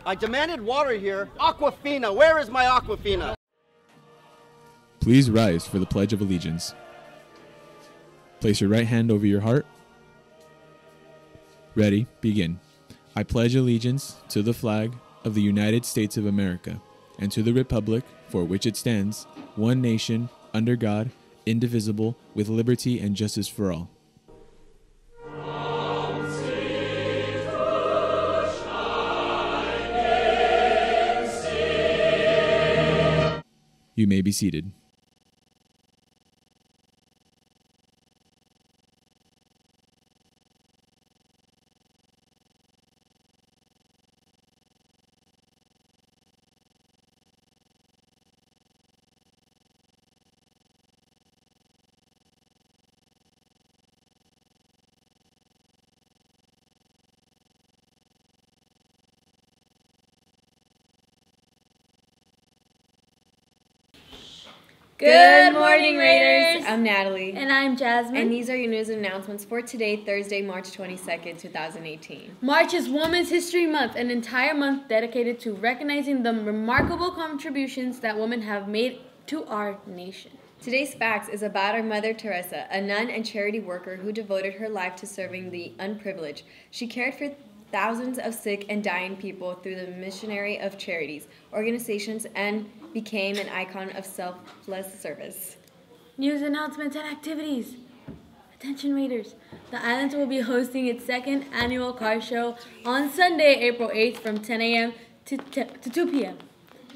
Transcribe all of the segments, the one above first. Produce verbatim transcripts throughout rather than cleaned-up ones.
I demanded water here. Aquafina, where is my Aquafina? Please rise for the Pledge of Allegiance. Place your right hand over your heart. Ready, begin. I pledge allegiance to the flag of the United States of America and to the republic for which it stands, one nation, under God, indivisible, with liberty and justice for all. You may be seated. Good morning, Raiders! I'm Natalie. And I'm Jasmine. And these are your news and announcements for today, Thursday, March twenty-second, two thousand eighteen. March is Women's History Month, an entire month dedicated to recognizing the remarkable contributions that women have made to our nation. Today's facts is about our Mother Teresa, a nun and charity worker who devoted her life to serving the unprivileged. She cared for thousands of sick and dying people through the missionary of charities, organizations, and became an icon of selfless service. News announcements and activities. Attention Raiders, the Islands will be hosting its second annual car show on Sunday, April eighth from ten a m to, to two p m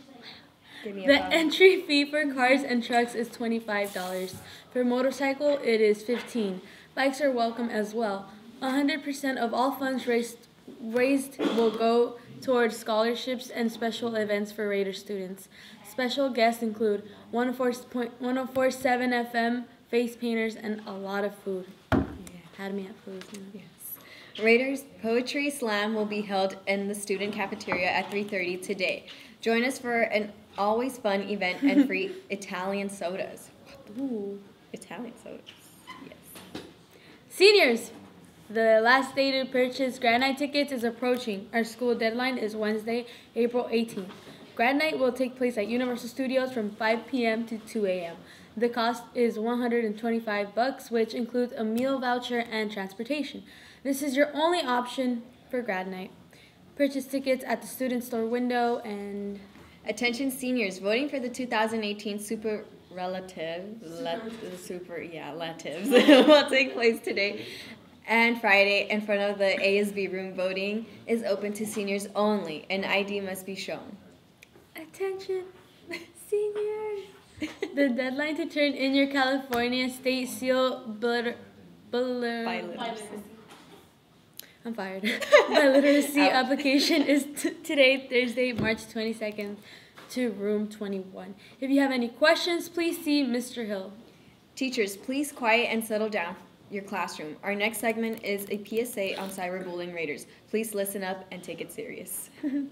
The entry fee for cars and trucks is twenty-five dollars. For motorcycle, it is fifteen dollars. Bikes are welcome as well. one hundred percent of all funds raised, raised will go towards scholarships and special events for Raider students. Special guests include one oh four point seven F M, face painters, and a lot of food. Yeah. Had me at food. You know? Yes. Raiders Poetry Slam will be held in the student cafeteria at three thirty today. Join us for an always fun event and free Italian sodas. Ooh. Italian sodas. Yes. Seniors, the last day to purchase grad night tickets is approaching. Our school deadline is Wednesday, April eighteenth. Grad night will take place at Universal Studios from five p m to two a m The cost is one hundred twenty-five bucks, which includes a meal voucher and transportation. This is your only option for grad night. Purchase tickets at the student store window. And attention seniors, voting for the two thousand eighteen Super Relatives, let, super, yeah, relatives will take place today and Friday in front of the A S B room. Voting is open to seniors only. An I D must be shown. Attention, seniors! The deadline to turn in your California State Seal Butter, butter, By literacy. I'm fired. By literacy application is t today, Thursday, March twenty-second, to room twenty-one. If you have any questions, please see Mister Hill. Teachers, please quiet and settle down your classroom. Our next segment is a P S A on cyberbullying Raiders. Please listen up and take it serious.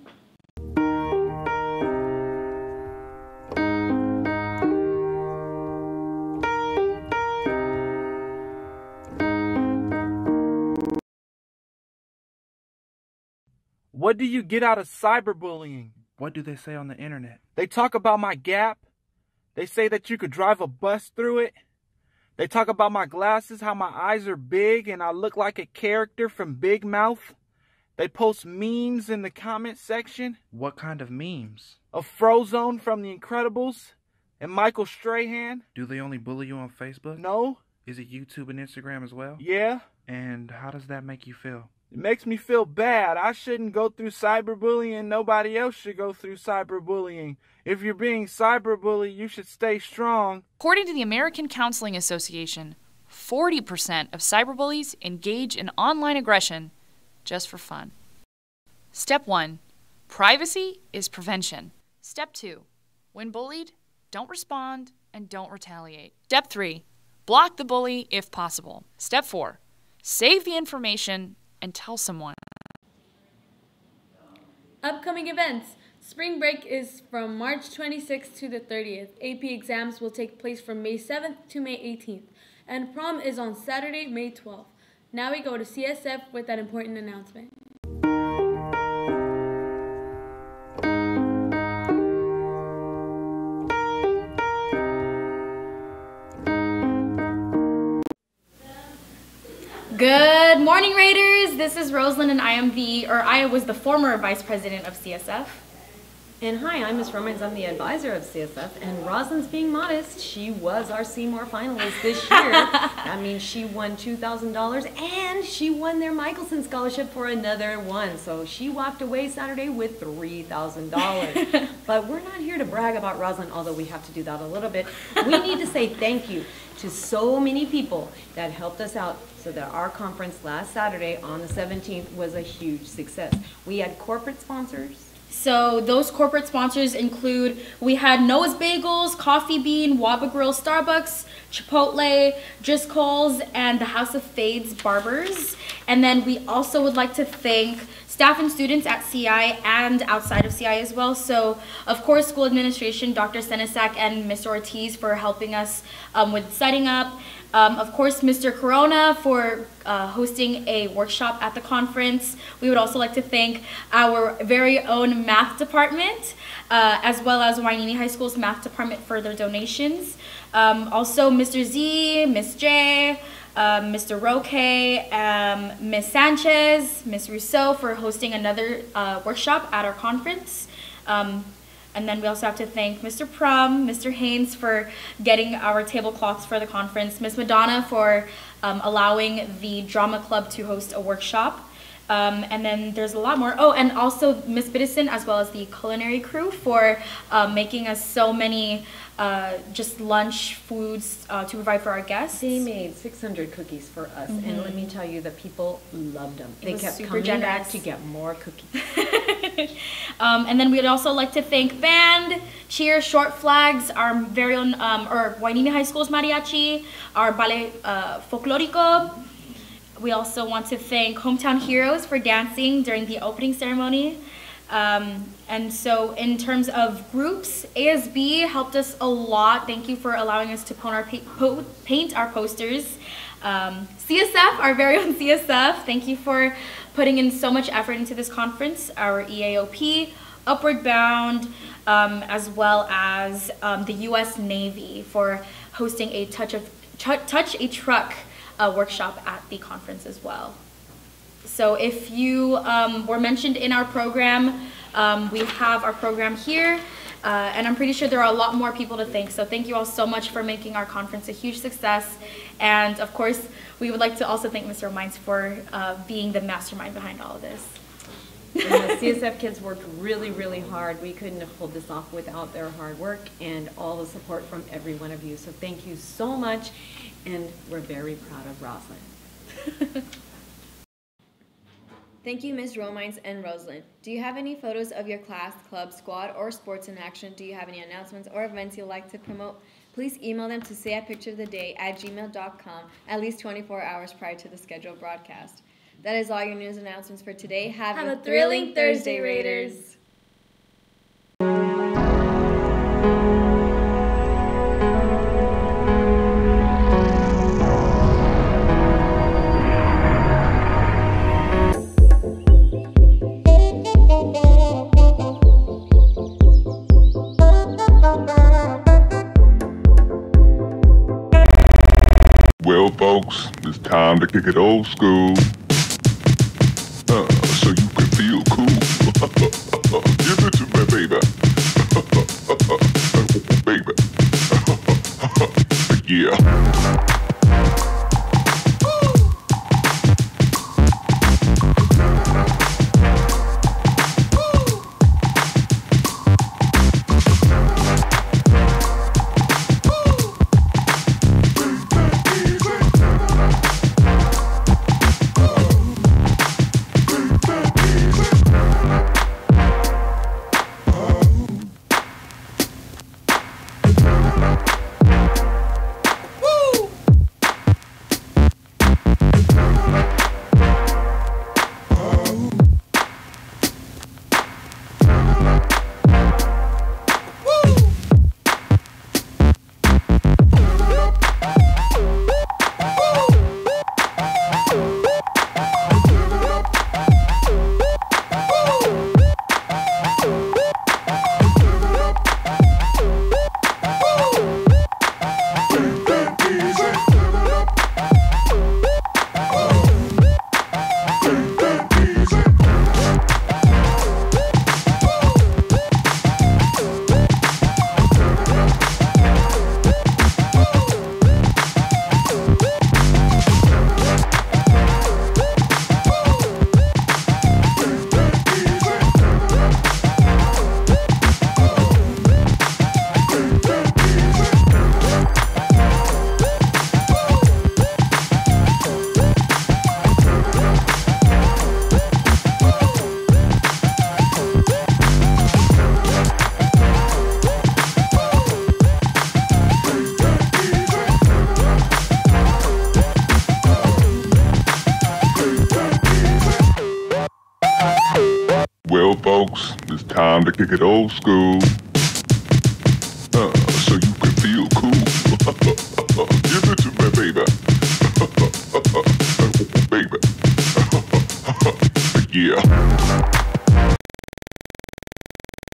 What do you get out of cyberbullying? What do they say on the internet? They talk about my gap. They say that you could drive a bus through it. They talk about my glasses, how my eyes are big and I look like a character from Big Mouth. They post memes in the comment section. What kind of memes? Of Frozone from The Incredibles and Michael Strahan. Do they only bully you on Facebook? No. Is it YouTube and Instagram as well? Yeah. And how does that make you feel? It makes me feel bad. I shouldn't go through cyberbullying. Nobody else should go through cyberbullying. If you're being cyberbullied, you should stay strong. According to the American Counseling Association, forty percent of cyberbullies engage in online aggression just for fun. Step one, privacy is prevention. Step two, when bullied, don't respond and don't retaliate. Step three, block the bully if possible. Step four, save the information and tell someone. Upcoming events. Spring break is from March twenty-sixth to the thirtieth. A P exams will take place from May seventh to May eighteenth. And prom is on Saturday, May twelfth. Now we go to C S F with that important announcement. Good morning, Raiders. This is Rosalind, and I am the, or I was the former vice president of C S F. And hi, I'm Miss Romans. I'm the advisor of C S F. And Rosalind's being modest. She was our Seymour finalist this year. That means she won two thousand dollars and she won their Michelson Scholarship for another one. So she walked away Saturday with three thousand dollars. But we're not here to brag about Rosalind, although we have to do that a little bit. We need to say thank you to so many people that helped us out so that our conference last Saturday on the seventeenth was a huge success. We had corporate sponsors. So those corporate sponsors include, we had Noah's Bagels, Coffee Bean, Waba Grill, Starbucks, Chipotle, Driscoll's, and the House of Fades Barbers. And then we also would like to thank staff and students at C I and outside of C I as well. So, of course, school administration, Doctor Senesak and Mister Ortiz for helping us um, with setting up. Um, of course, Mister Corona for uh, hosting a workshop at the conference. We would also like to thank our very own math department, uh, as well as Wainini High School's math department for their donations. Um, also, Mister Z, Miss J, um, Mister Roque, um, Miss Sanchez, Miss Rousseau for hosting another uh, workshop at our conference. Um, And then we also have to thank Mister Prum, Mister Haynes for getting our tablecloths for the conference, Miss Madonna for um, allowing the drama club to host a workshop. Um, and then there's a lot more. Oh, and also Miss Biddison as well as the culinary crew for uh, making us so many uh, just lunch foods uh, to provide for our guests. They made six hundred cookies for us, mm-hmm. and let me tell you, the people loved them. They kept coming generous. back to get more cookies. um, and then we'd also like to thank Band, Cheer, Short Flags, our very own, um, or Wainini High School's Mariachi, our Ballet uh, Folklorico. We also want to thank Hometown Heroes for dancing during the opening ceremony. Um, and so in terms of groups, A S B helped us a lot. Thank you for allowing us to paint our, pa paint our posters. Um, C S F, our very own C S F, thank you for putting in so much effort into this conference. Our E A O P, Upward Bound, um, as well as um, the U S Navy for hosting a Touch, of, touch a Truck uh, workshop at the conference as well. So if you um, were mentioned in our program, um, we have our program here, uh, and I'm pretty sure there are a lot more people to thank. So thank you all so much for making our conference a huge success. And of course, we would like to also thank Mister Mines for uh, being the mastermind behind all of this. And the C S F kids worked really, really hard. We couldn't have pulled this off without their hard work and all the support from every one of you. So thank you so much, and we're very proud of Rosalind. Thank you, Miz Romines and Rosalind. Do you have any photos of your class, club, squad, or sports in action? Do you have any announcements or events you'd like to promote? Please email them to sayapictureoftheday at gmail dot com at least twenty-four hours prior to the scheduled broadcast. That is all your news announcements for today. Have, Have a, a thrilling Thursday, Raiders. Well, folks, it's time to kick it old school, uh, so you can feel cool. Give it to me, baby. Baby. Yeah. go, folks. It's time to kick it old school.